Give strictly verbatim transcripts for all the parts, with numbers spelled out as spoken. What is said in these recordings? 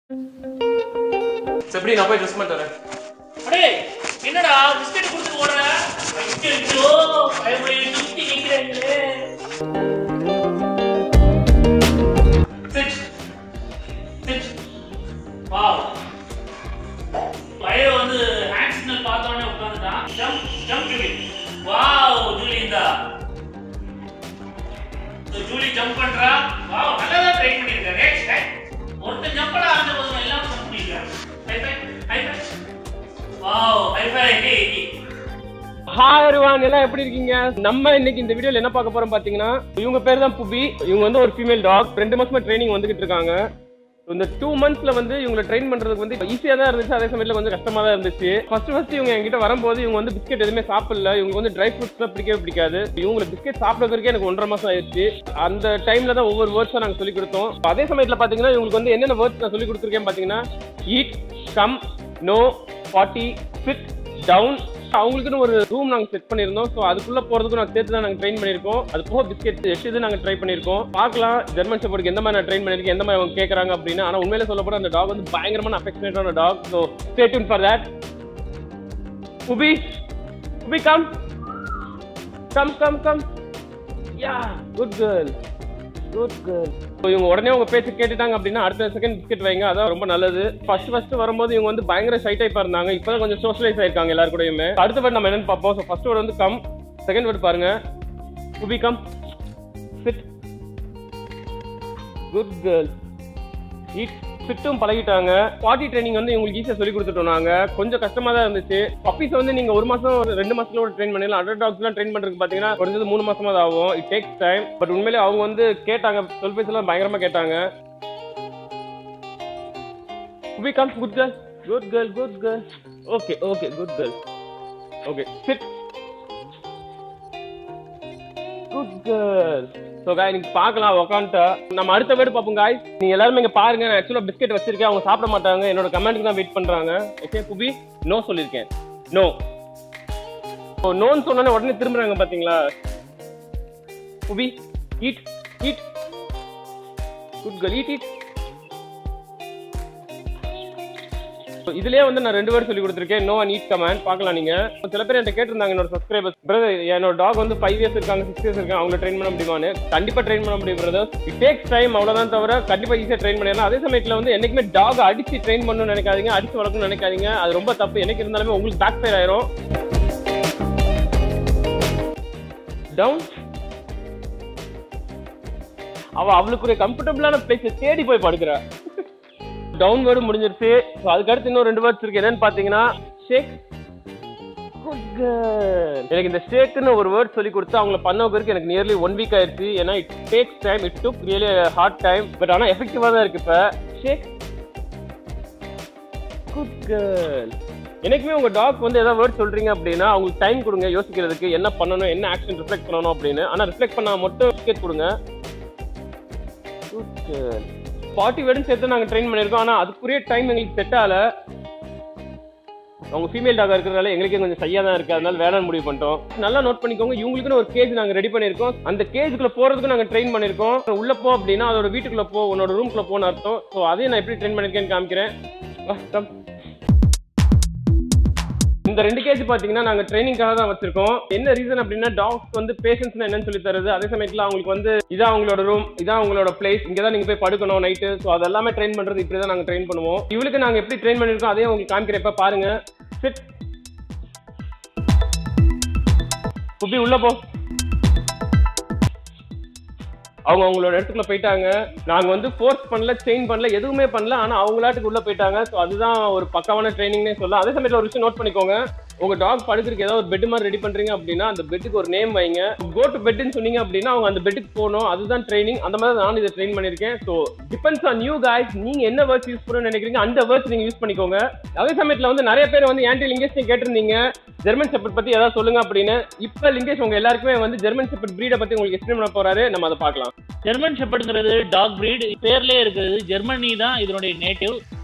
எப்படி நான் போய் ட்ரெஸ் பண்ணிட்டு வரேன். அடே என்னடா பிஸ்கட் கொடுத்து ஓடுற? ஐயோ பயப்படி சுத்தி நிக்கிறீங்களே. Sit sit wow. பையன் வந்து ஹேண்ட் சிக்னல் பார்த்தவனே உட்கார்ந்துட்டான். Jump jump Julie. Wow Julie இந்தா. சோ ஜூலி ஜம்ப் பண்றா. வாவ் நல்லா தான் ட்ரை பண்ணிருக்க. நெக்ஸ்ட் டைம் ஒருத்த ஜம்ப் பண்ண ஆரம்பிச்ச போது எல்லாம் ஜம்ப் பண்ணிருக்க. High five high five. Wow high five hey. Hi everyone, எல்லாம் எப்படி இருக்கீங்க? நம்ம இன்னைக்கு இந்த வீடியோல என்ன பார்க்க போறோம் பாத்தீங்கன்னா, இவங்க பேர் தான் புபி. இவங்க வந்து ஒரு ஃபீமேல் டாக். ரெண்டு மாசமா ட்ரைனிங் வந்துகிட்டு இருக்காங்க. இந்த டூ மந்த்ஸ்ல வந்து இவங்களை ட்ரெயின் பண்றதுக்கு வந்து ஈஸியா தான் இருந்துச்சு, அதே சமயத்துல கொஞ்சம் கஷ்டமா தான் இருந்துச்சு. ஃபர்ஸ்ட் ஃபர்ஸ்ட் இவங்க என்கிட்ட வரும்போது இவங்க வந்து பிஸ்கெட் எதுவுமே சாப்பிடல. இவங்க வந்து ட்ரை ஃப்ரூட்ஸ்லாம் பிடிக்கவே பிடிக்காது. இவங்களுக்கு பிஸ்கெட் சாப்பிட்றதுக்கே எனக்கு ஒன்றரை மாசம் ஆயிடுச்சு. அந்த டைம்ல தான் ஒவ்வொரு வேர்ட்ஸா நாங்க சொல்லி கொடுத்தோம். அதே சமயத்துல பாத்தீங்கன்னா இவங்களுக்கு வந்து என்னென்ன வேர்ட்ஸ் நான் சொல்லி கொடுத்துருக்கேன் பாத்தீங்கன்னா, eat, come, no, potty, sit, down. அவங்களுக்குன்னு ஒரு ரூம் நாங்கள் செட் பண்ணியிருந்தோம். ஸோ அதுக்குள்ள போறதுக்கும் நாங்கள் சேர்த்து தான் நாங்கள் ட்ரெயின் பண்ணியிருக்கோம். அது போக பிஸ்கெட் எட்டு இது நாங்கள் ட்ரை பண்ணியிருக்கோம். பார்க்கலாம் ஜெர்மன் ஷெப்பர்டுக்கு எந்த மாதிரி நான் ட்ரெயின் பண்ணியிருக்கேன், எந்த மாதிரி அவங்க கேட்குறாங்க அப்படின்னு. ஆனால் உண்மையில சொல்ல போட அந்த டாக் வந்து பயங்கரமான அஃபெக்ஷனேட்டான dog. So stay tuned for that. Puppy puppy come come come come. Ya good girl good girl. இவங்க உடனே உங்க பேச்சு கேட்டுட்டாங்க அப்படின்னா அடுத்த செகண்ட் பிஸ்கெட் வைங்க, அதான் ரொம்ப நல்லது. ஃபர்ஸ்ட் ஃபர்ஸ்ட் வரும்போது இவங்க வந்து பயங்கர ஷை டைப்பா இருந்தாங்க. இப்பதான் கொஞ்சம் சோஷியலைஸ் ஆயிருக்காங்க எல்லாரும் கூடயுமே. அடுத்த வேர்ட் நம்ம என்னன்னு பார்ப்போம். ஸோ ஃபர்ஸ்ட் வேர்ட் வந்து கம், செகண்ட் வேர்ட் பாருங்க puppy come, sit, good girl, eat. சிட்டும் பழகிட்டாங்க. பாட்டி ட்ரைனிங் வந்து இவங்களுக்கு ஈஸியா சொல்லி கொடுத்துட்டோம் நாங்க. கொஞ்சம் கஷ்டமா தான் இருந்துச்சு. பப்பீஸ் வந்து நீங்க ஒரு மாசம் ரெண்டு மாசத்துல ட்ரெயின் பண்ணிடலாம். அதர் டாக்ஸ் எல்லாம் ட்ரெயின் பண்றதுக்கு பாத்தீங்கன்னா குறைஞ்சது மூணு மாசமா தான் ஆகும். It takes time. பட் உண்மையிலே அவங்க வந்து கேட்டாங்க, சொல் பேச்சு எல்லாம் பயங்கரமா கேட்டாங்க. We come, good girl, good girl, good girl. Okay, okay, good girl. Okay, sit. Good girl. So guys, நீங்க பார்க்கலாம் உட்காந்துட்டா. நம்ம அடுத்த வேர்டு பார்ப்போம் guys. நீங்க எல்லாரும் இங்க பாருங்க. நான் ஆக்சுவலா பிஸ்கெட் வச்சிருக்கேன். அவங்க சாப்பிட மாட்டாங்க. என்னோட கமெண்ட்க்கு தான் வெயிட் பண்றாங்க. ஓகே புபி, நோ சொல்லிருக்கேன். நோ. ஓ நோன்னு சொன்னோனே உடனே திரும்புறாங்க பாத்தீங்களா? புபி, eat, eat. Good girl, eat, eat. இதுலயே வந்து நான் ரெண்டு வேர்ட் சொல்லி கொடுத்துருக்கேன், நோ அண்ட் ஈட் கமாண்ட். பார்க்கலாம் நீங்க. சில பேர் என்கிட்ட கேட்டிருந்தாங்க என்னோட சப்ஸ்கிரைபர்ஸ், பிரதர் என்னோட டாக் வந்து ஃபைவ் இயர்ஸ் இருக்காங்க, சிக்ஸ் இயர்ஸ் இருக்காங்க, அவங்களை ட்ரெயின் பண்ண முடியுமான்னு. கண்டிப்பா ட்ரெயின் பண்ண முடியும் பிரதர். இட் டேக்ஸ் டைம், அவ்வளவுதான் தவிர கண்டிப்பா ஈஸியா ட்ரெயின் பண்ணிடலாம். அதே சமயத்துல வந்து என்னைக்குமே டாக் அடிச்சு ட்ரெயின் பண்ணணும்னு நினைக்காதீங்க, அடிச்சு வளர்க்கணும்னு நினைக்காதீங்க. அது ரொம்ப தப்பு. எனக்கு இருந்தாலுமே உங்களுக்கு பேக் ஃபயர் ஆயிரும். டவுன். அவ அவளுக்கு ஒரு கம்ஃபர்டபுளான பிளேஸ் தேடி போய் படுக்கிறா. டவுன் வேர்டு முடிஞ்சிருச்சு. அதுக்கு அடுத்து இன்னும் ரெண்டு வேர்ட்ஸ் இருக்கு. என்னன்னு பாத்தீங்கன்னா ஷேக். Good girl. எனக்கு இந்த ஷேக்னு ஒரு வேர்ட் சொல்லி கொடுத்து அவங்களை பண்ண வைக்கிறதுக்கு எனக்கு நியர்லி ஒன் வீக் ஆயிடுச்சு. ஏன்னா it takes time, it took really hard time. But ஆனா எஃபெக்டிவா தான் இருக்கு. இப்ப ஷேக். Good girl. எனக்குமே உங்க டாக் வந்து ஏதாவது வேர்ட் சொல்றீங்க அப்படின்னா அவங்களுக்கு டைம் கொடுங்க யோசிக்கிறதுக்கு, என்ன பண்ணணும், என்ன ஆக்ஷன் ரிஃப்ளெக்ட் பண்ணணும் அப்படின்னு. ஆனா ரிஃப்ளெக்ட் பண்ணா மட்டும் டிக்கெட் கொடுங்க. Good girl. பாட்டி வேர்டும் சேர்த்து நாங்கள் ட்ரெயின் பண்ணியிருக்கோம். ஆனால் அதுக்குரிய டைம் எங்களுக்கு செட் ஆகல. அவங்க ஃபீமேல் டாக இருக்கிறதுனால எங்களுக்கே கொஞ்சம் சரியாக தான் இருக்குது. அதனால வேலைன்னு முடிவு பண்ணிட்டோம். நல்லா நோட் பண்ணிக்கோங்க, இவங்களுக்குன்னு ஒரு கேஜ் நாங்கள் ரெடி பண்ணியிருக்கோம். அந்த கேஜுக்குள்ள போகிறதுக்கு நாங்கள் ட்ரெயின் பண்ணியிருக்கோம். உள்ள போ அப்படின்னா அதோட வீட்டுக்குள்ள போ, உன்னோட ரூம்குள்ள போன்னு அர்த்தம். ஸோ அதையும் நான் எப்படி ட்ரெயின் பண்ணியிருக்கேன்னு காமிக்கிறேன். இந்த ரெண்டு கேஜ் பாத்தீங்கன்னா நாங்க ட்ரைனிங்காக தான் வச்சிருக்கோம். என்ன ரீசன் அப்படின்னா டாக்ஸ் வந்து பேஷன்ஸ் என்னன்னு சொல்லி தருது. அதே சமயத்துல அவங்களுக்கு வந்து இதான் அவங்களோட ரூம், இதான் அவங்களோட பிளேஸ், இங்கதான் நீங்க போய் படுக்கணும் நைட்டு. ஸோ அதெல்லாமே ட்ரெயின் பண்றது இப்படிதான் நாங்க ட்ரெயின் பண்ணுவோம். இவளுக்கு நாங்க எப்படி ட்ரெயின் பண்ணிருக்கோம் அதே உங்களுக்கு காமிக்கிறப்ப பாருங்க. சிட். புபி உள்ள போ. அவங்க அவங்களோட இடத்துக்குள்ள போயிட்டாங்க. நாங்க வந்து ஃபோர்ஸ் பண்ணல, செயின் பண்ணல, எதுவுமே பண்ணல. ஆனா அவங்களாட்டுக்கு உள்ள போயிட்டாங்க. ஸோ அதுதான் ஒரு பக்காவான ட்ரைனிங்னே சொல்லலாம். அதே சமயத்தில் ஒரு விஷயம் நோட் பண்ணிக்கோங்க, உங்க டாக் படுக்கிறதுக்கு ஏதாவது ஒரு பெட் மாதிரி ரெடி பண்றீங்க அப்படின்னா அந்த பெட்டுக்கு ஒரு நேம் வைங்க. கோ டு பெட்னு சொன்னீங்க அப்படின்னா அவங்க அந்த பெட்டுக்கு போகணும். அதுதான் ட்ரைனிங். அந்த மாதிரி நான் இதை ட்ரெயின் பண்ணிருக்கேன். So depends on you guys. நீங்க என்ன வேர்ட்ஸ் யூஸ் பண்ணணும்னு நினைக்கிறீங்க அந்த வேர்ட்ஸ் நீங்க யூஸ் பண்ணிக்கோங்க. அதே சமயத்தில் வந்து நிறைய பேர் வந்து ஆன்டி லிங்கேஷ் கேட்டிருந்தீங்க ஜெர்மன் ஷெப்பர்ட் பத்தி ஏதாவது சொல்லுங்க அப்படின்னு. இப்ப லிங்கேஷ் உங்க எல்லாருக்குமே வந்து ஜெர்மன் ஷெப்பர்ட் பிரீடை பத்தி உங்களுக்கு எக்ஸ்பிளைன் பண்ண போறாரு. நம்ம அதை பார்க்கலாம். ஜெர்மன் ஷெப்பர்ட்ங்கிறது டாக் பிரீட், பேர்லயே இருக்குது. ஜெர்மனி தான் இதனுடைய நேட்டிவ்.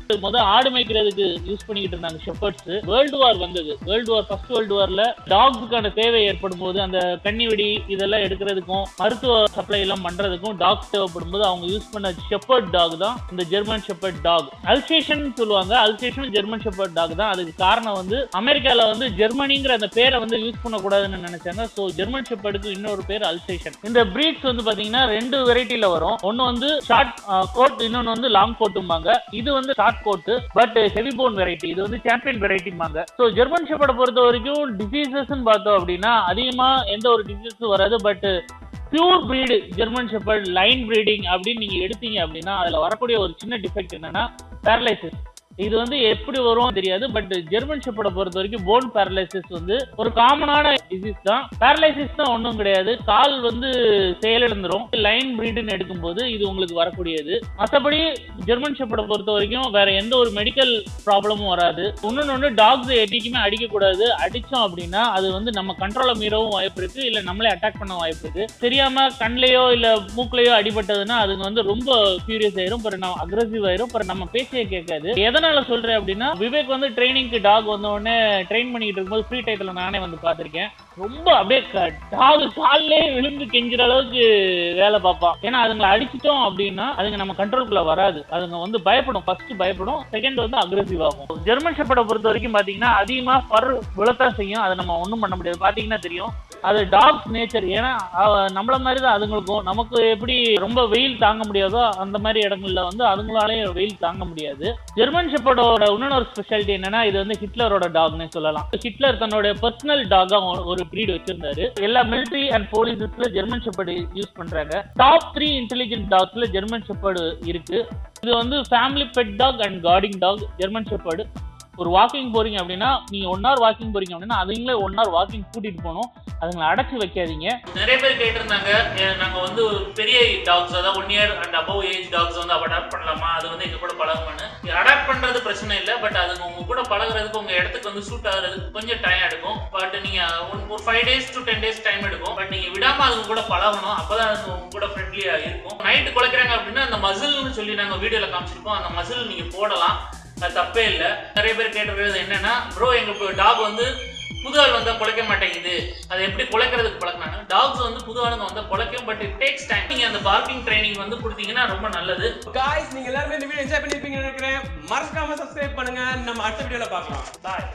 முத ஆடு மேய்க்கிறதுக்கு யூஸ் பண்ணிட்டு இருந்தாங்க ஷெப்பர்ட்ஸ். வேர்ல்டு வார் வந்தது. வேர்ல்டு வார் ஃபர்ஸ்ட் வேர்ல்டு வார்ல டாக்ஸுக்கான தேவை ஏற்படும் போது அந்த கன்னி வெடி இதெல்லாம் எடுக்கிறதுக்கும் மருத்துவ சப்ளை எல்லாம் பண்றதுக்கும் டாக்ஸ் தேவைப்படும் போது அவங்க யூஸ் பண்ண ஷெப்பர்ட் டாக் தான் இந்த ஜெர்மன் ஷெப்பர்ட் டாக். அல்சேஷன் சொல்லுவாங்க. அல்சேஷன் ஜெர்மன் ஷெப்பர்ட் டாக் தான். அதுக்கு காரணம் வந்து அமெரிக்கால வந்து ஜெர்மனிங்கிற அந்த பேரை வந்து யூஸ் பண்ணக்கூடாதுன்னு நினைச்சாங்க. ஸோ ஜெர்மன் ஷெப்பர்டுக்கு இன்னொரு பேர் அல்சேஷன். இந்த பிரீட்ஸ் வந்து பாத்தீங்கன்னா ரெண்டு வெரைட்டில வரும். ஒன்னு வந்து ஷார்ட் கோட், இன்னொன்னு வந்து லாங் கோட்டும்பாங்க. இது வந்து short coat but heavy bone variety. இது வந்து சாம்பியன் வெரைட்டிம்பாங்க. ஸோ ஜெர்மன் ஷெப்பர்டை பொறுத்த வரைக்கும் டிசீசஸ் பார்த்தோம் அப்படின்னா அதிகமா எந்த ஒரு டிசீஸும் வராது. But pure breed German shepherd line breeding அப்படின்னு நீங்க எடுத்தீங்க அப்படின்னா அதுல வரக்கூடிய ஒரு சின்ன டிஃபெக்ட் என்னன்னா பேரலைசிஸ். இது வந்து எப்படி வரும் தெரியாது. பட் ஜெர்மன் ஷெப்பர்டை பொறுத்த வரைக்கும் போன் பேரலைசிஸ் வந்து ஒரு காமனான டிசீஸ் தான். பேரலைசிஸ் தான் ஒன்றும் கிடையாது. கால் வந்து செயலிழந்துரும். லைன் பிரீடுன்னு எடுக்கும்போது இது உங்களுக்கு வரக்கூடியது. மற்றபடி ஜெர்மன் ஷெப்பர்டை பொறுத்த வரைக்கும் வேற எந்த ஒரு மெடிக்கல் ப்ராப்ளமும் வராது. இன்னொன்னு ஒன்று டாக்ஸ் என்னைக்குமே அடிக்கக்கூடாது. அடிச்சோம் அப்படின்னா அது வந்து நம்ம கண்ட்ரோலை மீறவும் வாய்ப்பு இருக்கு, இல்ல நம்மளே அட்டாக் பண்ண வாய்ப்பு இருக்கு. தெரியாம கண்லையோ இல்ல மூக்கிலையோ அடிபட்டதுன்னா அதுங்க வந்து ரொம்ப ஃபியூரியஸ் ஆயிரும், பிறகு நம்ம அக்ரெசிவ் ஆயிரும், பிறகு நம்ம பேச்சையே கேட்காது. எதனால சொல்றேன் அப்படின்னா விவேக் வந்து ட்ரைனிங்க்கு டாக் வந்த உடனே ட்ரெயின் பண்ணிட்டு இருக்கும்போது ஃப்ரீ டைத்துல நானே வந்து பார்த்திருக்கேன். ரொம்ப அப்படியே டாக் காலிலே விழுந்து கெஞ்சுற அளவுக்கு வேலை பார்ப்பான். ஏன்னா அதுங்களை அடிச்சிட்டோம் அப்படின்னா அதுங்க நம்ம கண்ட்ரோலுக்குள்ள வராது. அதுங்க வந்து பயப்படும். ஃபர்ஸ்ட் பயப்படும், செகண்ட் வந்து அக்ரெசிவ் ஆகும். ஜெர்மன் ஷெப்பர்டை பொறுத்த வரைக்கும் பாத்தீங்கன்னா அதிகமா பர் விழத்தான் செய்யும். அதை நம்ம ஒன்றும் பண்ண முடியாது. பாத்தீங்கன்னா தெரியும் அது டாக்ஸ் நேச்சர். ஏன்னா நம்மள மாதிரி தான் அதுங்களுக்கும். நமக்கு எப்படி ரொம்ப வெயில் தாங்க முடியாதோ அந்த மாதிரி இடங்கள்ல வந்து அதுங்களாலேயும் வெயில் தாங்க முடியாது. ஜெர்மன் ஷெப்பர்டோட இன்னொரு ஸ்பெஷாலிட்டி என்னன்னா இது வந்து ஹிட்லரோட டாக்னே சொல்லலாம். ஹிட்லர் தன்னோட பர்சனல் டாகா ஒரு பிரீட் வச்சிருந்தாரு. எல்லா மிலிட்டரி அண்ட் போலீஸ்ல ஜெர்மன் ஷெப்பர்டு யூஸ் பண்றாங்க. டாப் த்ரீ இன்டெலிஜென்ட் டாக்ஸ்ல ஜெர்மன் ஷெப்பர்டு இருக்கு. இது வந்து family pet dog and guarding dog. German shepherd ஒரு வாக்கிங் போறீங்க அப்படின்னா நீங்க ஒன் ஹவர் வாக்கிங் போறீங்க அப்படின்னா அதுங்களே ஒன் ஹவர் வாக்கிங் கூட்டிட்டு போகணும். அதுங்களை அடைச்சு வைக்காதீங்க. நிறைய பேர் கேட்டிருந்தாங்க நாங்க வந்து பெரிய டாக்ஸ் அதாவது one year and above age dogs வந்து அடாப்ட் பண்ணலாமா, அது வந்து எங்க கூட பழகுமான்னு. அடாப்ட் பண்றது பிரச்சனை இல்லை. பட் அதுங்க உங்க கூட பழகுறதுக்கு உங்க இடத்துக்கு வந்து சூட் ஆகுறதுக்கு கொஞ்சம் டைம் எடுக்கும். பட் நீங்க ஒரு five days to ten days time எடுக்கும். பட் நீங்க விடாம அதுங்க கூட பழகணும். அப்பதான் அது உங்க கூட ஃப்ரெண்ட்லியா இருக்கும். நைட்டு குலைக்கிறாங்க அப்படின்னா அந்த மசில்னு சொல்லி நாங்க வீடியோல காமிச்சிருப்போம். அந்த மசில் நீங்க போடலாம், அது தப்பே இல்லை. நிறைய பேர் கேட்டுறது என்னன்னா ப்ரோ எங்க டாக் வந்து புது ஆள் வந்தா குலைக்க மாட்டேங்குது, அதை எப்படி குலைக்கிறதுக்கு பழக்கினாங்க. டாக்ஸ் வந்து புது ஆளுங்க வந்தா குலைக்கும். But it takes time. நீங்க அந்த பார்க்கிங் ட்ரைனிங் வந்து கொடுத்தீங்கன்னா ரொம்ப நல்லது. गाइस நீங்க எல்லாரும் இந்த வீடியோ என்ஜாய் பண்ணிருப்பீங்கன்னு நினைக்கிறேன். மறக்காம சப்ஸ்கிரைப் பண்ணுங்க. நம்ம அடுத்த வீடியோல பார்க்கலாம். Bye.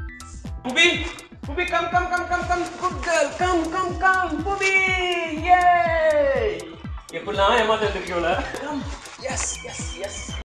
Puppy puppy come come come come come good girl come come come puppy யே எப்பலாம் ஏமாத்திட்டு இருக்கீங்களா? Come yes S S